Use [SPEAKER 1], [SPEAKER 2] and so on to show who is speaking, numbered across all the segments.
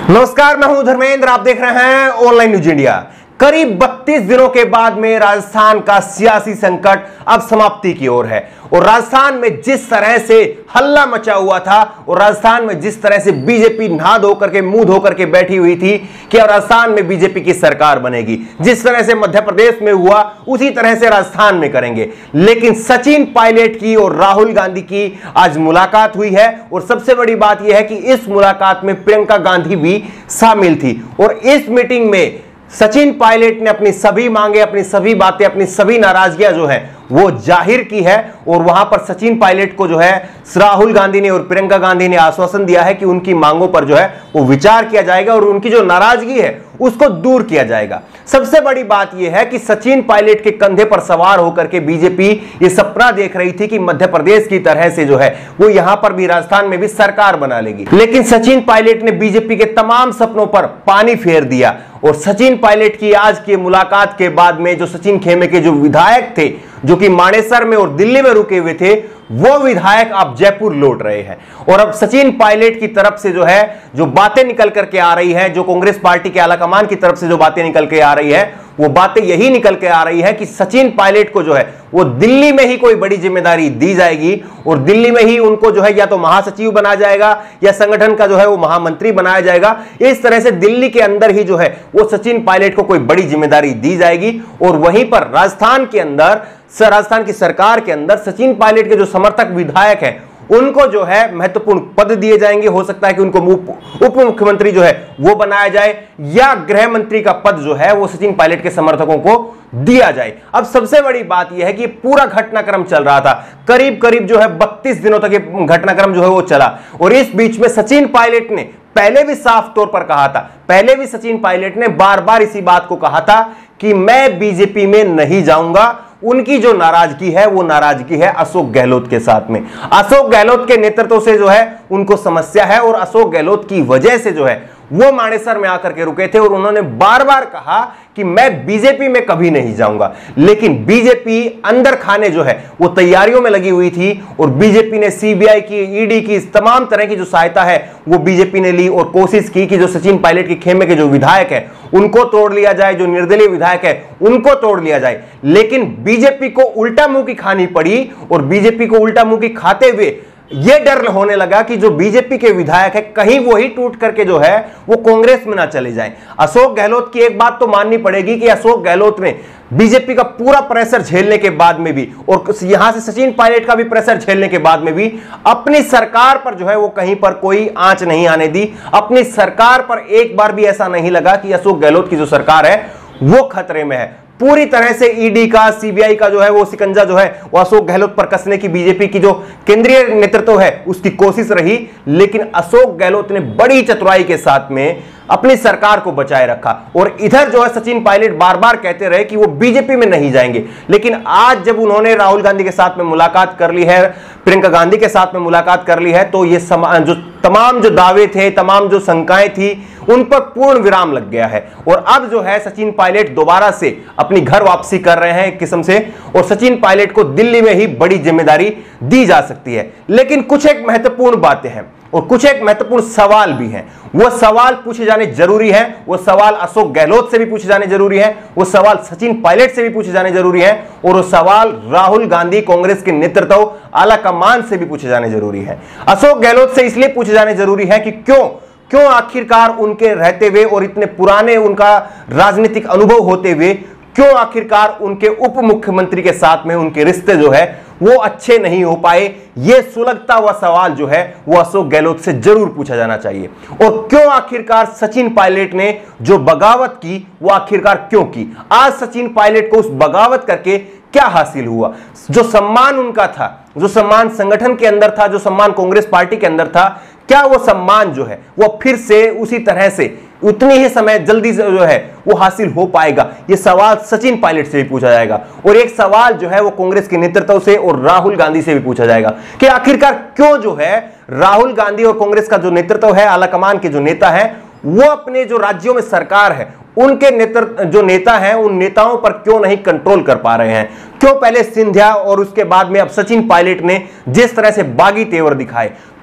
[SPEAKER 1] नमस्कार, मैं हूं धर्मेंद्र। आप देख रहे हैं ऑनलाइन न्यूज इंडिया। करीब 32 दिनों के बाद में राजस्थान का सियासी संकट अब समाप्ति की ओर है और राजस्थान में जिस तरह से हल्ला मचा हुआ था और राजस्थान में जिस तरह से बीजेपी नहा धो करके मुंह धो करके बैठी हुई थी कि अब राजस्थान में बीजेपी की सरकार बनेगी, जिस तरह से मध्य प्रदेश में हुआ उसी तरह से राजस्थान में करेंगे। लेकिन सचिन पायलट की और राहुल गांधी की आज मुलाकात हुई है और सबसे बड़ी बात यह है कि इस मुलाकात में प्रियंका गांधी भी शामिल थी और इस मीटिंग में सचिन पायलट ने अपनी सभी मांगे, अपनी सभी बातें, अपनी सभी नाराजगियां जो है वो जाहिर की है और वहां पर सचिन पायलट को जो है राहुल गांधी ने और प्रियंका गांधी ने आश्वासन दिया है कि उनकी मांगों पर जो है वो विचार किया जाएगा और उनकी जो नाराजगी है उसको दूर किया जाएगा। सबसे बड़ी बात यह है कि सचिन पायलट के कंधे पर सवार होकर के बीजेपी ये सपना देख रही थी कि मध्य प्रदेश की तरह से जो है वो यहां पर भी राजस्थान में भी सरकार बना लेगी। लेकिन सचिन पायलट ने बीजेपी के तमाम सपनों पर पानी फेर दिया और सचिन पायलट की आज की मुलाकात के बाद में जो सचिन खेमे के जो विधायक थे जो कि मानेसर में और दिल्ली में रुके हुए थे, वो विधायक अब जयपुर लौट रहे हैं और अब सचिन पायलट की तरफ से जो है जो बातें निकल करके आ रही है, जो कांग्रेस पार्टी के आलाकमान की तरफ से जो बातें निकल के आ रही है, वो बातें यही निकल के आ रही है कि सचिन पायलट को जो है वो दिल्ली में ही कोई बड़ी जिम्मेदारी दी जाएगी और दिल्ली में ही उनको जो है या तो महासचिव बनाया जाएगा या संगठन का जो है वो महामंत्री बनाया जाएगा। इस तरह से दिल्ली के अंदर ही जो है वो सचिन पायलट को कोई बड़ी जिम्मेदारी दी जाएगी और वहीं पर राजस्थान के अंदर राजस्थान की सरकार के अंदर सचिन पायलट के जो समर्थक विधायक हैं उनको जो है महत्वपूर्ण पद दिए जाएंगे। हो सकता है कि उनको उप मुख्यमंत्री जो है वो बनाया जाए या गृह मंत्री का पद जो है वो सचिन पायलट के समर्थकों को दिया जाए। अब सबसे बड़ी बात यह है कि पूरा घटनाक्रम चल रहा था, करीब करीब जो है 32 दिनों तक ये घटनाक्रम जो है वो चला और इस बीच में सचिन पायलट ने पहले भी साफ तौर पर कहा था, पहले भी सचिन पायलट ने बार बार इसी बात को कहा था कि मैं बीजेपी में नहीं जाऊंगा। उनकी जो नाराजगी है वो नाराजगी है अशोक गहलोत के साथ में। अशोक गहलोत के नेतृत्व से जो है उनको समस्या है और अशोक गहलोत की वजह से जो है वो मानेसर में आकर के रुके थे और उन्होंने बार बार कहा कि मैं बीजेपी में कभी नहीं जाऊंगा। लेकिन बीजेपी अंदर खाने जो है वो तैयारियों में लगी हुई थी और बीजेपी ने सीबीआई की, ईडी की, इस तमाम तरह की जो सहायता है वो बीजेपी ने ली और कोशिश की कि जो सचिन पायलट के खेमे के जो विधायक है उनको तोड़ लिया जाए, जो निर्दलीय विधायक है उनको तोड़ लिया जाए। लेकिन बीजेपी को उल्टा मुंह की खानी पड़ी और बीजेपी को उल्टा मुंह की खाते हुए यह डर होने लगा कि जो बीजेपी के विधायक है कहीं वो ही टूट करके जो है वो कांग्रेस में ना चले जाएं। अशोक गहलोत की एक बात तो माननी पड़ेगी कि अशोक गहलोत ने बीजेपी का पूरा प्रेशर झेलने के बाद में भी और यहां से सचिन पायलट का भी प्रेशर झेलने के बाद में भी अपनी सरकार पर जो है वो कहीं पर कोई आंच नहीं आने दी। अपनी सरकार पर एक बार भी ऐसा नहीं लगा कि अशोक गहलोत की जो सरकार है वो खतरे में है। पूरी तरह से ईडी का, सीबीआई का जो है वो शिकंजा जो है वो अशोक गहलोत पर कसने की बीजेपी की जो केंद्रीय नेतृत्व है उसकी कोशिश रही। लेकिन अशोक गहलोत ने बड़ी चतुराई के साथ में अपनी सरकार को बचाए रखा और इधर जो है सचिन पायलट बार बार कहते रहे कि वो बीजेपी में नहीं जाएंगे। लेकिन आज जब उन्होंने राहुल गांधी के साथ में मुलाकात कर ली है, प्रियंका गांधी के साथ में मुलाकात कर ली है, तो ये जो तमाम जो दावे थे, तमाम जो शंकाएं थी, उन पर पूर्ण विराम लग गया है और अब जो है सचिन पायलट दोबारा से अपनी घर वापसी कर रहे हैं एक किस्म से और सचिन पायलट को दिल्ली में ही बड़ी जिम्मेदारी दी जा सकती है। लेकिन कुछ एक महत्वपूर्ण बातें हैं और कुछ एक महत्वपूर्ण सवाल भी हैं। वो सवाल पूछे जाने जरूरी है, वो सवाल अशोक गहलोत से भी पूछे जाने जरूरी है, वो सवाल सचिन पायलट से भी पूछे जाने जरूरी है और वो सवाल राहुल गांधी कांग्रेस के नेतृत्व आलाकमान से भी पूछे जाने जरूरी है। अशोक गहलोत से इसलिए पूछे जाने जरूरी है कि क्यों आखिरकार उनके रहते हुए और इतने पुराने उनका राजनीतिक अनुभव होते हुए क्यों आखिरकार उनके उप मुख्यमंत्री के साथ में उनके रिश्ते जो है वो अच्छे नहीं हो पाए। ये सुलगता हुआ सवाल जो है वो अशोक गहलोत से जरूर पूछा जाना चाहिए। और क्यों आखिरकार सचिन पायलट ने जो बगावत की वो आखिरकार क्यों की? आज सचिन पायलट को उस बगावत करके क्या हासिल हुआ? जो सम्मान उनका था, जो सम्मान संगठन के अंदर था, जो सम्मान कांग्रेस पार्टी के अंदर था, क्या वो सम्मान जो है वो फिर से उसी तरह से उतनी ही समय जल्दी से जो है वो हासिल हो पाएगा? ये सवाल सचिन पायलट से भी पूछा जाएगा और एक सवाल जो है वो कांग्रेस के नेतृत्व से और राहुल गांधी से भी पूछा जाएगा कि आखिरकार क्यों जो है राहुल गांधी और कांग्रेस का जो नेतृत्व है, आलाकमान के जो नेता है, वो अपने जो राज्यों में सरकार है उनके नेतृत्व जो नेता हैं उन नेताओं पर क्यों नहीं कंट्रोल कर पा रहे हैं? क्यों पहले सिंधिया और उसके बाद में अब सचिन पायलट ने जिस तरह से बागी तेवर दिखाए,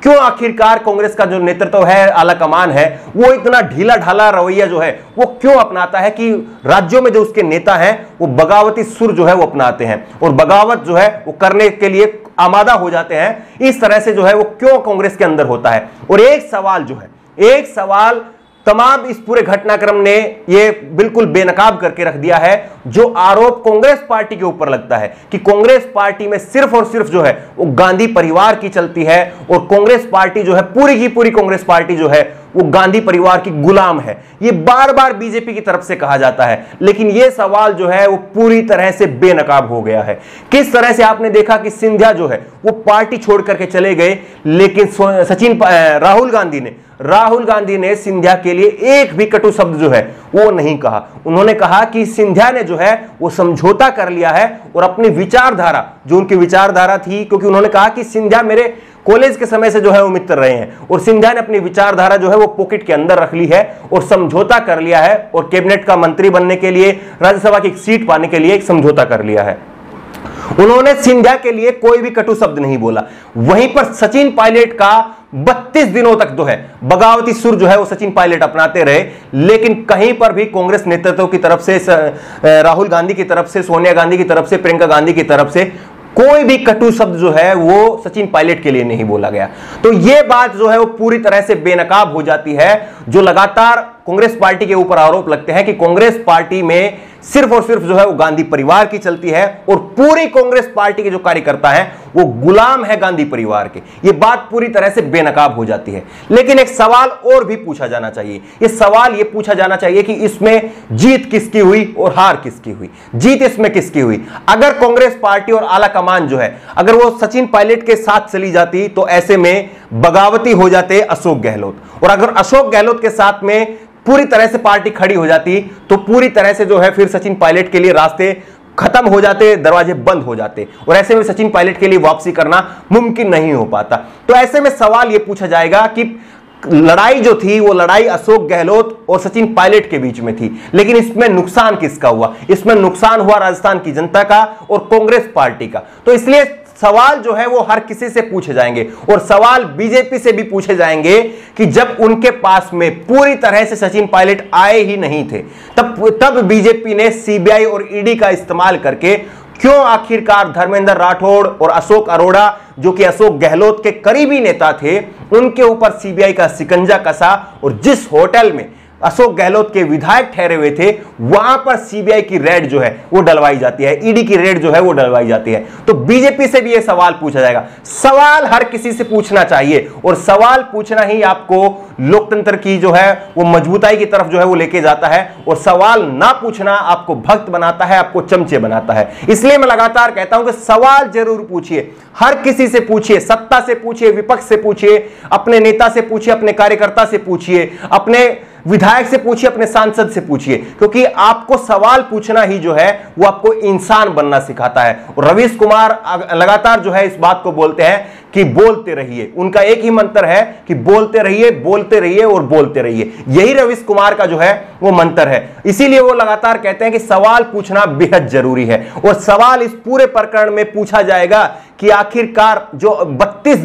[SPEAKER 1] क्यों आखिरकार कांग्रेस का जो नेतृत्व है, आला कमान है, वो इतना ढीला ढाला रवैया जो है वो क्यों अपनाता है कि राज्यों में जो उसके नेता हैं वो बगावती सुर जो है वो अपनाते हैं और बगावत जो है वो करने के लिए आमादा हो जाते हैं। इस तरह से जो है वो क्यों कांग्रेस के अंदर होता है। और एक सवाल तमाम इस पूरे घटनाक्रम ने ये बिल्कुल बेनकाब करके रख दिया है, जो आरोप कांग्रेस पार्टी के ऊपर लगता है कि कांग्रेस पार्टी में सिर्फ और सिर्फ जो है वो गांधी परिवार की चलती है और कांग्रेस पार्टी जो है पूरी की पूरी कांग्रेस पार्टी जो है वो गांधी परिवार की गुलाम है। ये बार बार बीजेपी की तरफ से कहा जाता है, लेकिन ये सवाल जो है वो पूरी तरह से बेनकाब हो गया है। किस तरह से आपने देखा कि सिंधिया जो है वो पार्टी छोड़ करके चले गए, लेकिन राहुल गांधी ने सिंधिया के लिए एक भी कटु शब्द जो है वो नहीं कहा। उन्होंने कहा कि सिंधिया ने जो है वो समझौता कर लिया है और अपनी विचारधारा, जो उनकी विचारधारा थी, क्योंकि उन्होंने कहा कि सिंधिया मेरे कॉलेज के समय से जो है वो मित्र रहे हैं और सिंधिया ने अपनी विचारधारा जो है वो पॉकेट के अंदर रख ली है और समझौता कर लिया है और कैबिनेट का मंत्री बनने के लिए, राज्यसभा की एक सीट पाने के लिए एक समझौता कर लिया है। उन्होंने सिंधिया के लिए कोई भी कटु शब्द नहीं बोला। वहीं पर सचिन पायलट का 32 दिनों तक जो है बगावती सुर जो है वो सचिन पायलट अपनाते रहे, लेकिन कहीं पर भी कांग्रेस नेतृत्व की तरफ से, राहुल गांधी की तरफ से, सोनिया गांधी की तरफ से, प्रियंका गांधी की तरफ से कोई भी कटु शब्द जो है वो सचिन पायलट के लिए नहीं बोला गया। तो ये बात जो है वो पूरी तरह से बेनकाब हो जाती है। जो लगातार कांग्रेस पार्टी के ऊपर आरोप लगते हैं कि कांग्रेस पार्टी में सिर्फ और सिर्फ जो है वो गांधी परिवार की चलती है और पूरी कांग्रेस पार्टी के जो कार्यकर्ता हैं वो गुलाम है गांधी परिवार के, ये बात पूरी तरह से बेनकाब हो जाती है। लेकिन एक सवाल और भी पूछा जाना चाहिए। ये सवाल ये पूछा जाना चाहिए कि इसमें जीत किसकी हुई और हार किसकी हुई। जीत इसमें किसकी हुई? अगर कांग्रेस पार्टी और आला कमान जो है अगर वो सचिन पायलट के साथ चली जाती तो ऐसे में बगावती हो जाते अशोक गहलोत, और अगर अशोक गहलोत के साथ में पूरी तरह से पार्टी खड़ी हो जाती तो पूरी तरह से जो है फिर सचिन पायलट के लिए रास्ते खत्म हो जाते, दरवाजे बंद हो जाते और ऐसे में सचिन पायलट के लिए वापसी करना मुमकिन नहीं हो पाता। तो ऐसे में सवाल यह पूछा जाएगा कि लड़ाई जो थी वो लड़ाई अशोक गहलोत और सचिन पायलट के बीच में थी, लेकिन इसमें नुकसान किसका हुआ? इसमें नुकसान हुआ राजस्थान की जनता का और कांग्रेस पार्टी का। तो इसलिए सवाल जो है वो हर किसी से पूछे जाएंगे और सवाल बीजेपी से भी पूछे जाएंगे कि जब उनके पास में पूरी तरह से सचिन पायलट आए ही नहीं थे तब बीजेपी ने सीबीआई और ईडी का इस्तेमाल करके क्यों आखिरकार धर्मेंद्र राठौड़ और अशोक अरोड़ा, जो कि अशोक गहलोत के करीबी नेता थे, उनके ऊपर सीबीआई का शिकंजा कसा और जिस होटल में अशोक गहलोत के विधायक ठहरे हुए थे वहां पर सीबीआई की रेड जो है वो डलवाई जाती है, ईडी की रेड जो है वो डलवाई जाती है। तो बीजेपी से भी ये सवाल पूछा जाएगा। सवाल हर किसी से पूछना चाहिए और सवाल पूछना ही आपको लोकतंत्र की जो है वो मजबूताई की तरफ जो है वो लेके जाता है, और सवाल ना पूछना आपको भक्त बनाता है, आपको चमचे बनाता है। इसलिए मैं लगातार कहता हूं कि सवाल जरूर पूछिए, हर किसी से पूछिए, सत्ता से पूछिए, विपक्ष से पूछिए, अपने नेता से पूछिए, अपने कार्यकर्ता से पूछिए, अपने विधायक से पूछिए, अपने सांसद से पूछिए, क्योंकि आपको सवाल पूछना ही जो है वो आपको इंसान बनना सिखाता है। और रवीश कुमार लगातार जो है इस बात को बोलते हैं कि बोलते रहिए। उनका एक ही मंत्र है कि बोलते रहिए, बोलते रहिए और बोलते रहिए। यही रवीश कुमार का जो है वो मंत्र है। इसीलिए वो लगातार कहते हैं कि सवाल पूछना बेहद जरूरी है और सवाल इस पूरे प्रकरण में पूछा जाएगा कि आखिरकार जो 32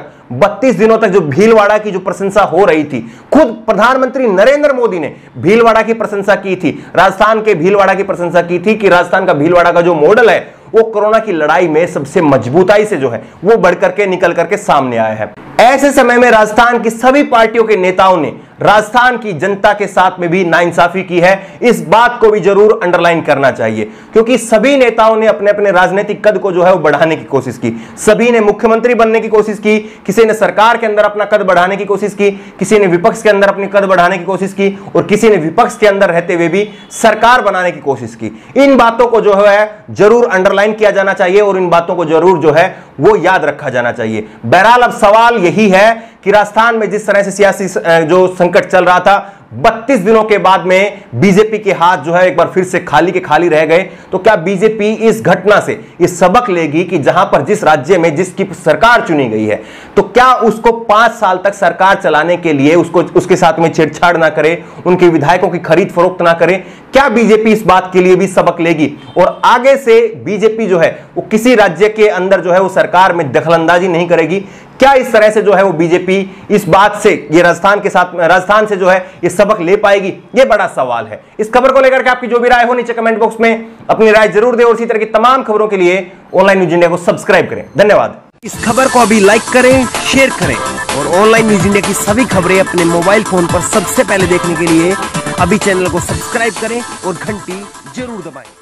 [SPEAKER 1] दिनों तक जो भीलवाड़ा की जो प्रशंसा हो रही थी, खुद प्रधानमंत्री नरेंद्र मोदी ने भीलवाड़ा की प्रशंसा की थी, राजस्थान के भीलवाड़ा की प्रशंसा की थी कि राजस्थान का भीलवाड़ा का जो मॉडल है वो कोरोना की लड़ाई में सबसे मजबूताई से जो है वो बढ़ करके निकल करके सामने आया है। ऐसे समय में राजस्थान की सभी पार्टियों के नेताओं ने राजस्थान की जनता के साथ में भी नाइंसाफी की है। इस बात को भी जरूर अंडरलाइन करना चाहिए, क्योंकि सभी नेताओं ने अपने अपने राजनीतिक कद को जो है वो बढ़ाने की कोशिश की। सभी ने मुख्यमंत्री बनने की कोशिश की, किसी ने सरकार के अंदर अपना कद बढ़ाने की कोशिश की, किसी ने विपक्ष के अंदर अपनी कद बढ़ाने की कोशिश की और किसी ने विपक्ष के अंदर रहते हुए भी सरकार बनाने की कोशिश की। इन बातों को जो है जरूर अंडरलाइन किया जाना चाहिए और इन बातों को जरूर जो है वो याद रखा जाना चाहिए। बहरहाल अब सवाल यही है कि राजस्थान में जिस तरह से सियासी जो संकट चल रहा था, 32 दिनों के बाद में बीजेपी के हाथ जो है एक बार फिर से खाली के खाली रह गए। तो क्या बीजेपी इस घटना से ये सबक लेगी कि जहां पर जिस राज्य में जिसकी सरकार चुनी गई है तो क्या उसको 5 साल तक सरकार चलाने के लिए उसके साथ में छेड़छाड़ ना करे, उनके विधायकों की खरीद फरोख्त ना करे? क्या बीजेपी इस बात के लिए भी सबक लेगी और आगे से बीजेपी जो है वो किसी राज्य के अंदर जो है वो सरकार में दखलंदाजी नहीं करेगी? क्या इस तरह से जो है वो बीजेपी इस बात से, ये राजस्थान से जो है ये सबक ले पाएगी, ये बड़ा सवाल है। इस खबर को लेकर के आपकी जो भी राय हो नीचे कमेंट बॉक्स में अपनी राय जरूर दें और इसी तरह की तमाम खबरों के लिए ऑनलाइन न्यूज इंडिया को सब्सक्राइब करें। धन्यवाद। इस खबर को अभी लाइक करें, शेयर करें और ऑनलाइन न्यूज इंडिया की सभी खबरें अपने मोबाइल फोन पर सबसे पहले देखने के लिए अभी चैनल को सब्सक्राइब करें और घंटी जरूर दबाएं।